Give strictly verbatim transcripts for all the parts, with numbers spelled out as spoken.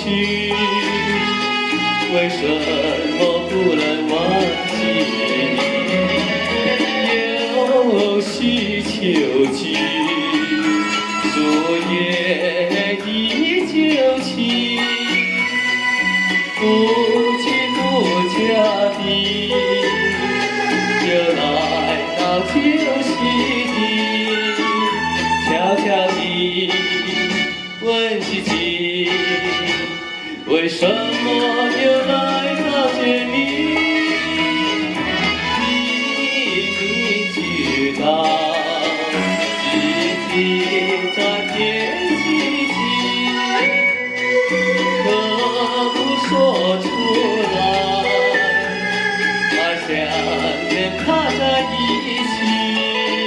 去，为什么不能忘记？有序秋菊，昨夜依旧情，不知不觉地，又来到旧时地，悄悄地问自己，为什么又来到这里？明明知道自己在骗自己，可不说出来，还想跟他在一起。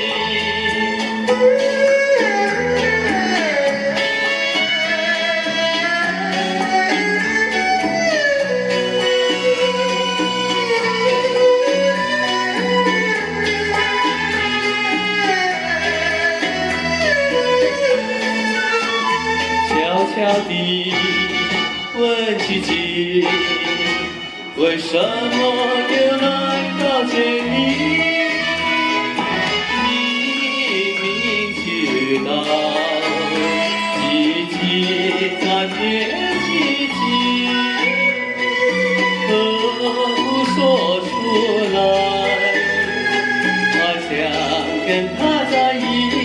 悄悄地问自己，为什么又来到这里？明明知道自己在骗自己，可不说出来，还想跟他在一起。